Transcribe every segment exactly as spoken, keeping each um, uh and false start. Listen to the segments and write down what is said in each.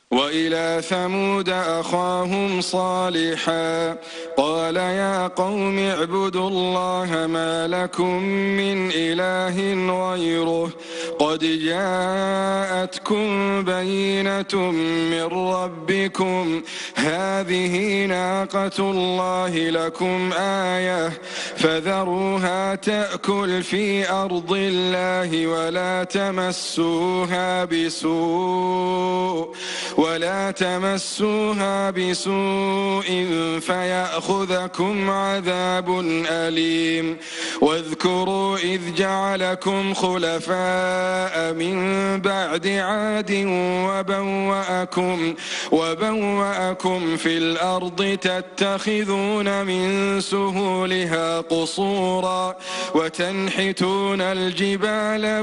وإلى ثمود أخاهم صالحا قال يا قوم اعبدوا الله ما لكم من إله غيره قد جاءتكم بينة من ربكم هذه ناقة الله لكم آية فذروها تأكل في أرض الله ولا تمسوها بسوء ولا تمسوها بسوء فيأخذكم عذاب أليم واذكروا إذ جعلكم خلفاء من بعد عاد وبوأكم, وبوأكم في الأرض تتخذون من سهولها قصورا وتنحتون الجبال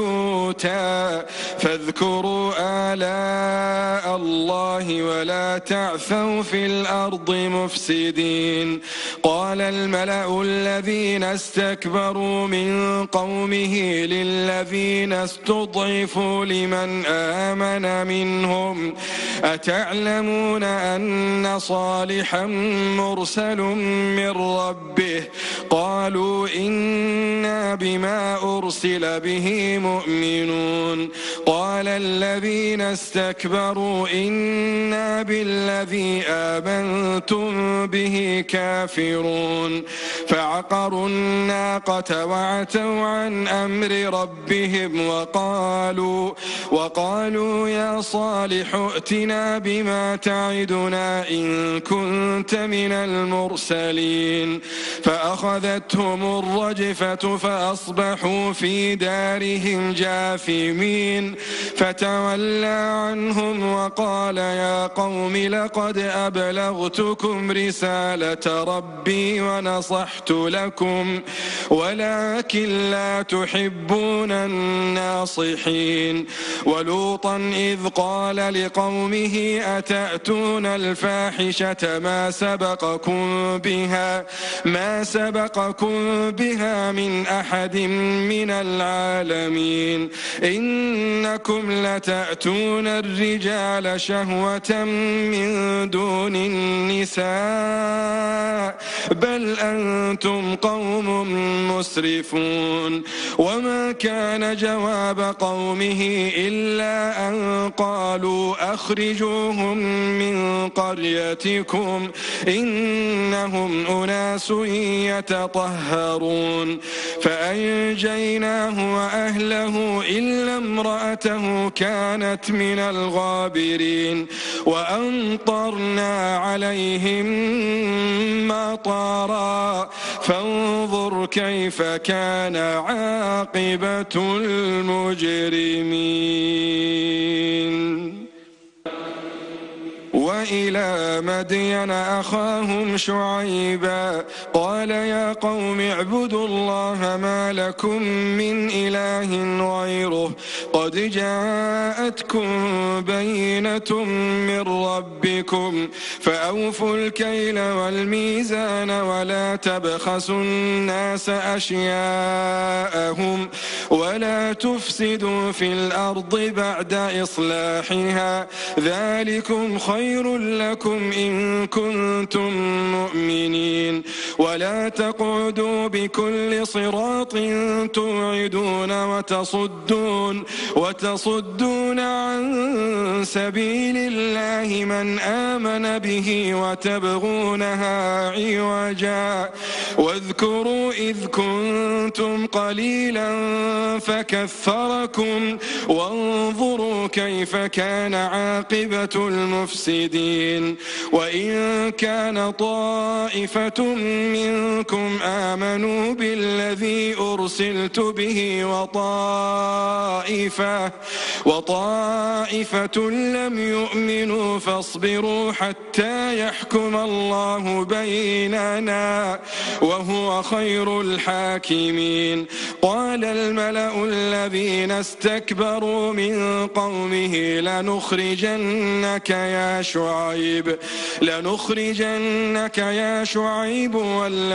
بيوتا فاذكروا آلاء الله ولا تعثوا في الأرض مفسدين قال الملأ الذين استكبروا من قومه للذين استضعفوا لمن آمن منهم أتعلمون أن صالحا مرسل من ربه قالوا إنا بما أرسل به مؤمنون قال الذين استكبروا إنا بالذي آمنتم به كافرون فعقروا الناقة وعتوا عن أمر ربهم وقالوا وقالوا يا صالح ائتنا بما تعدنا إن كنت من المرسلين فأخذتهم الرجفة فأصبحوا في دارهم جاثمين فتولى عنهم وقال يا قوم لقد أبلغتكم رسالة ربي ونصحت لكم ولكن لا تحبون الناصحين ولوطا إذ قال لقومه أتأتون الفاحشة ما سبقكم بها ما سبقكم بها من أحد من العالمين إنكم لتأتون الرجال شهوة من دون النساء بل أنتم قوم مسرفون وما كان جواب قومه إلا أن قالوا أخرجوهم من قريتكم إنهم أناس يتطهرون فأنجيناه وأهله إلا امرأته كانت من الغابرين وأمطرنا عليهم مطرا فانظر كيف كان عاقبة المجرمين وإلى مدين أخاهم شعيبا قال يا قوم اعبدوا الله ما لكم من إله غيره قد جاءتكم بينة من ربكم فأوفوا الكيل والميزان ولا تبخسوا الناس أشياءهم ولا تفسدوا في الأرض بعد إصلاحها ذلكم خير لكم إن كنتم مؤمنين ولا تقعدوا بكل صراط توعدون وتصدون وتصدون عن سبيل الله من آمن به وتبغونها عوجا واذكروا إذ كنتم قليلا فكثركم وانظروا كيف كان عاقبة المفسدين وإن كان طائفة منكم آمنوا بالذي أرسلت به وطائفة وطائفة لم يؤمنوا فاصبروا حتى يحكم الله بيننا وهو خير الحاكمين قال الملأ الذين استكبروا من قومه لنخرجنك يا شعيب لنخرجنك يا شعيب والذين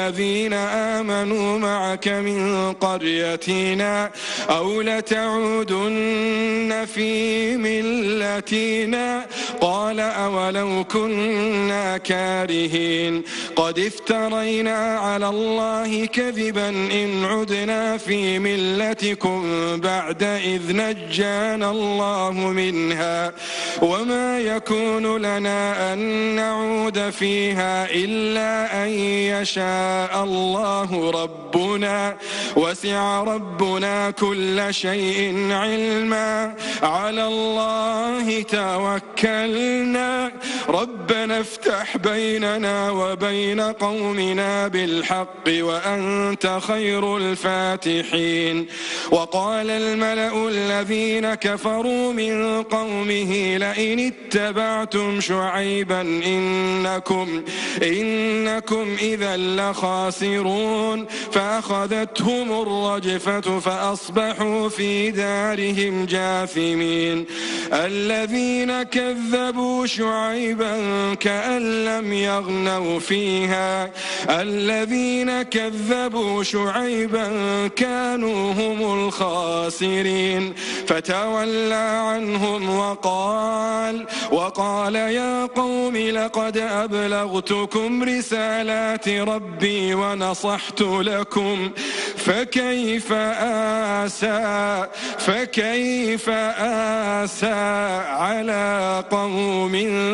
الذين آمنوا معك من قريتنا أو لتعودن في ملتنا قال أولو كنا كارهين قد افترينا على الله كذبا إن عدنا في ملتكم بعد إذ نجانا الله منها وما يكون لنا أن نعود فيها إلا أن يشاء الله ربنا وسع ربنا كل شيء علما على الله توكلنا ربنا افتح بيننا وبين قومنا بالحق وأنت خير الفاتحين. وقال الملأ الذين كفروا من قومه لئن اتبعتم شعيبا إنكم, إنكم إذا لخاسرون فأخذتهم الرجفة فأصبحوا في دارهم جاثمين. الذين كذبوا شعيبا كأن لم يغنوا فيها الذين كذبوا شعيبا كانوا هم الخاسرين فتولى عنهم وقال وقال يا قوم لقد أبلغتكم رسالات ربي ونصحت لكم فكيف آسى فكيف آسى على قوم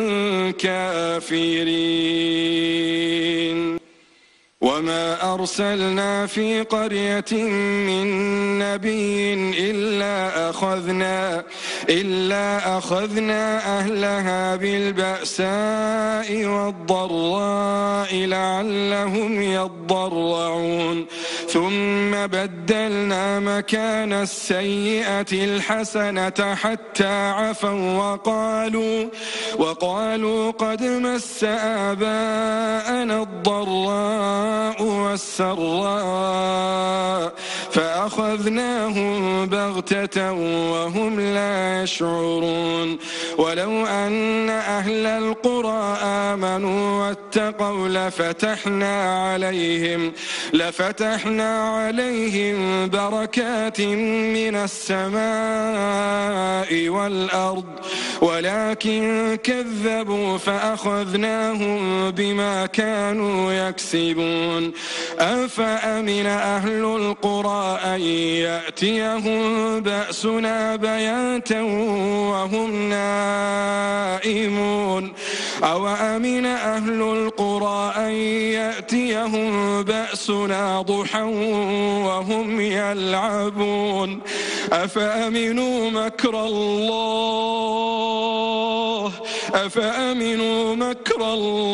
كافرين. وما أرسلنا في قرية من نبي إلا أخذنا إلا أخذنا أهلها بالبأساء والضراء لعلهم يضرعون ثم بدلنا مكان السيئة الحسنة حتى عفوا وقالوا وقالوا قد مس آباءنا الضراء والسراء فأخذناهم بغتة وهم لا يشعرون. ولو أن أهل القرى آمنوا واتقوا لفتحنا عليهم لفتحنا عليهم بركات من السماء والأرض ولكن كذبوا فأخذناهم بما كانوا يكسبون. أفأمن أهل القرى أن يأتيهم بأسنا بياتا وهم نائمون أو أمن أهل القرى أن يأتيهم بأسنا ضحى وهم يلعبون أفأمنوا مكر الله أفأمنوا مكر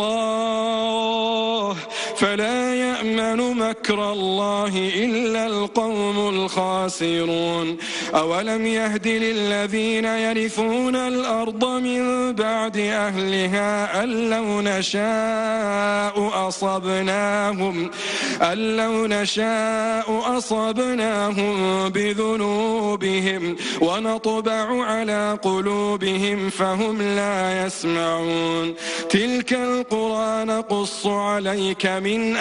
الله فلا يأمن مكر الله إلا القوم الخاسرون. أولم يهد للذين يرثون الأرض من بعد أهلها أن لو نشاء أصبناهم أن لو نشاء أصبناهم بذنوبهم ونطبع على قلوبهم فهم لا يسمعون. تلك القرى نقص عليك من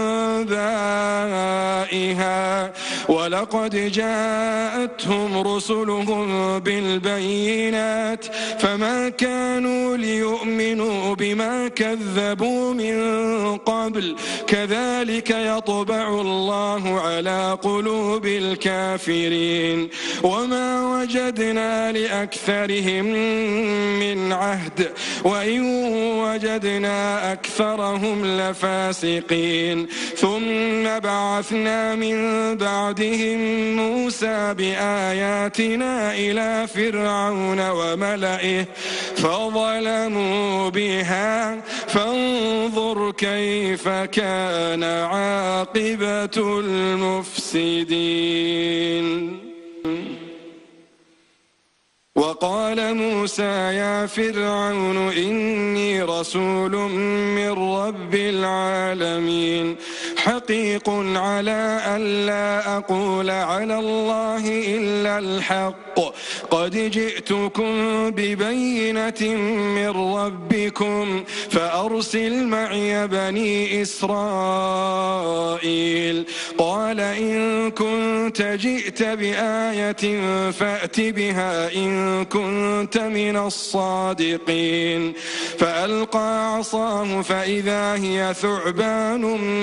أنبائها ولقد جاءتهم رسلهم بالبينات فما كانوا ليؤمنوا بما كذبوا من قبل كذلك يطبع الله على قلوب الكافرين. وما وجدنا لأكثرهم من عهد وإن وجدنا أكثرهم لفاسقين. ثم بعثنا من بعدهم موسى بآياتنا إلى فرعون وملئه فظلموا بها فانظر كيف كان عاقبة المفسدين. وقال موسى يا فرعون إني رسول من رب العالمين حقيق على أن لا أقول على الله إلا الحق قد جئتكم ببينة من ربكم فأرسل معي بني إسرائيل. قال إن كنت جئت بآية فأت بها إن كنت من الصادقين. فألقى عصاه فإذا هي ثعبان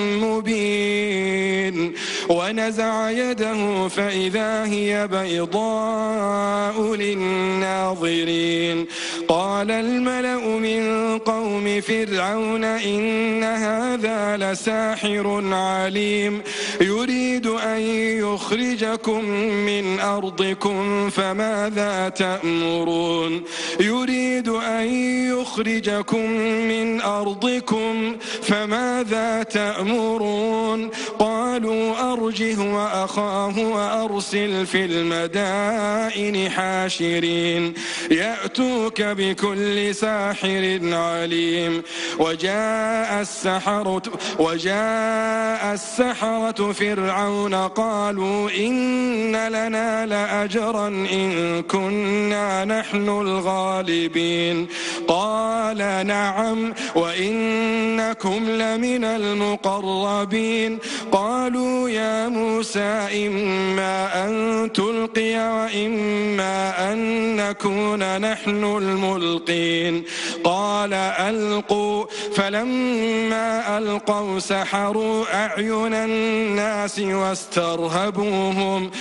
مبين ونزع يده فإذا هي بيضاء للناظرين. قال الملأ من قوم فرعون إن هذا لساحر عليم يريد أن يخرجكم من أرضكم فماذا تأمرون يريد أن يخرجكم من أرضكم فماذا تأمرون قالوا أرجه وأخاه وأرسل في المدائن حاشرين يأتوك بكل ساحر عليم. وجاء السحرة وجاء السحرة فرعون قالوا إن لنا لأجرا إن كنا نحن الغالبين. قال نعم وإنكم لمن المقربين. قالوا يا موسى إما أن تلقي وإما أن نكون نحن الملقين. قال ألقوا فلما ألقوا سحروا أعين الناس واسترهبوهم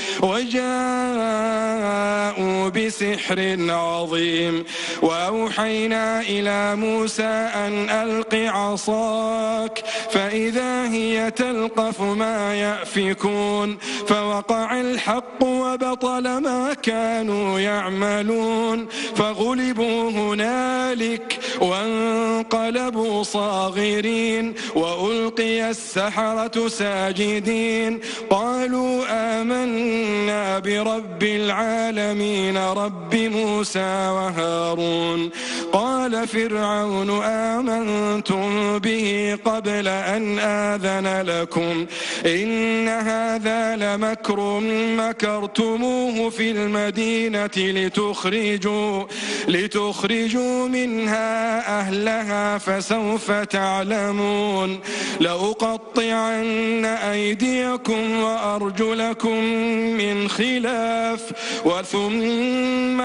وجاءوا بسحر عظيم. وأوحينا إلى موسى أن ألق عصاك فإذا هي تلقف ما يأفكون فوقع الحق وبطل ما كانوا يعملون فغلبوا هنالك وانقلبوا صاغرين وألقي السحرة ساجدين قالوا آمنا برب العالمين رب موسى وهارون. قال فرعون آمنتم به قبل أن آذن لكم إن هذا لمكر مكرتموه في المدينة لتخرجوا لتخرجوا منها أهلها فسوف تعلمون. لأقطعن أيديكم وأرجلكم من خلاف وثم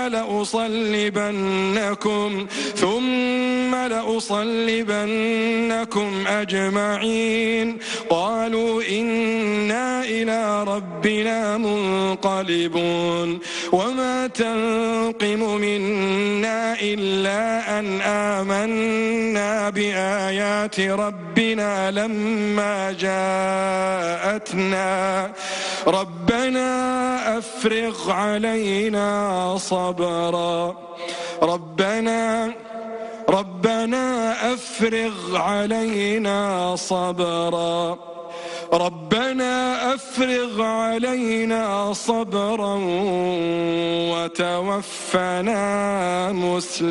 لأصلبنكم ثم لأصلبنكم أجمعين. قالوا إنا إلى ربنا منقلبون. وما تنقم منا إلا أن آمنا بآيات ربنا لما جاءتنا ربنا أفرغ علينا صبرا ربنا ربنا أفرغ علينا صبرا ربنا أفرغ علينا صبرا وتوفنا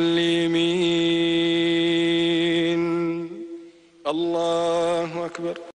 مسلمين. الله أكبر.